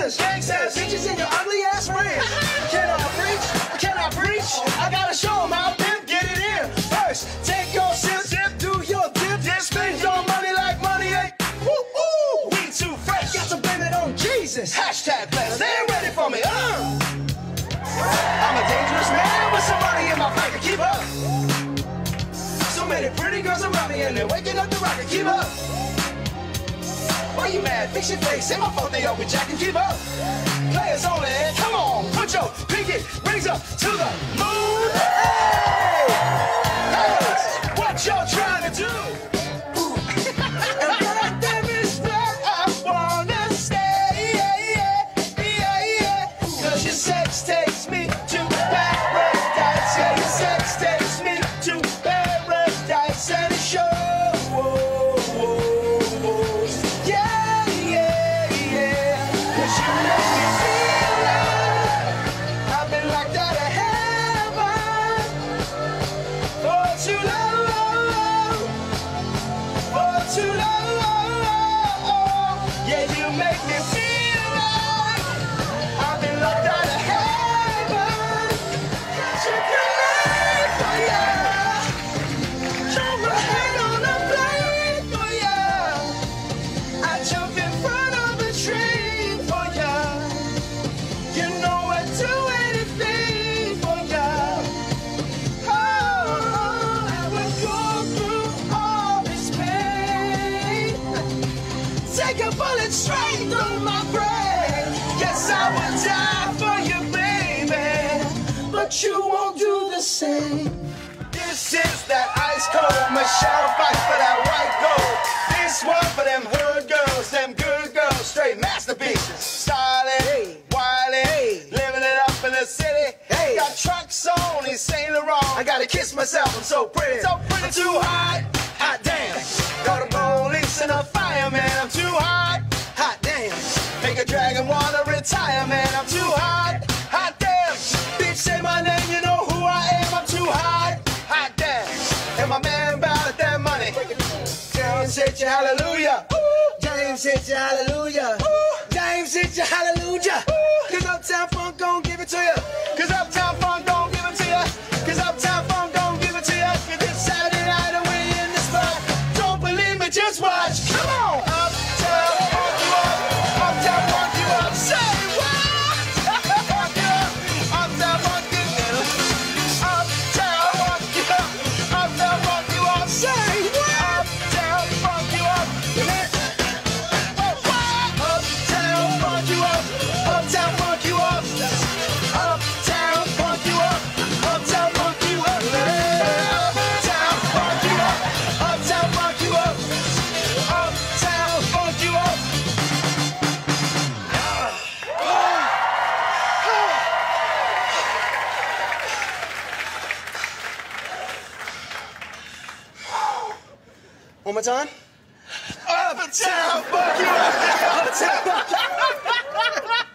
gangsters, gangsters, bitches and your ugly ass friends. Can I preach? Can I preach? I gotta show them how pimp get it in. First, take your sip, sip, do your dip, dip, spend your money like money ain't. Woo, woo, we too fresh. Got to blame it on Jesus. Hashtag blessed. They ain't ready for me. I'm a dangerous man with some money in my pocket. Keep up. So many pretty girls around me and they're waking up the rocket. Keep up. Why you mad? Fix your face. Ain't my fault they all be jacking. Keep up. Players only. Come on, put your pinky rings up to the moon. Hey, hey, what y'all trying to do? And there is where I wanna stay. Cause your sex takes me to paradise. Yeah, your sex takes me to paradise and it shows. Take a bullet straight through my brain. Yes, I would die for you, baby, but you won't do the same. This is that ice cold Michelle fight for that white gold. This one for them hood girls, them good girls, straight masterpieces. Styling, wildin', living it up in the city. Hey, got trucks on in Saint Laurent. I gotta kiss myself, I'm so pretty. So pretty. I'm too hot, hot damn. Got a police and a fireman, I'm too hot, hot damn. Make a dragon wanna retire, man, I'm too hot, hot damn. Bitch, say my name, you know who I am, I'm too hot, hot damn. And my man bout that money. James hit you, hallelujah. James hit you, hallelujah. James hit you, hallelujah. Cause Uptown Funk gon' give it to you. Cause Uptown Funk gon' give it to you. Cause Uptown Funk gon' give it to you. This Saturday night and we in the spot. Don't believe me, just watch. Come on. Uptown Funk you up. Uptown Funk you up. Say what? Funk you up. Uptown Funk you up. Uptown Funk you up. Uptown Funk you up. Say what? Uptown Funk you up. Uptown Funk you up. Uptown Funk you up. Uptown Funk you up. Uptown Funk you up. Uptown Funk you up. Uptown Funk you up. Uptown Funk you up. One more time. Uptown Funk you up. Uptown Funk you up.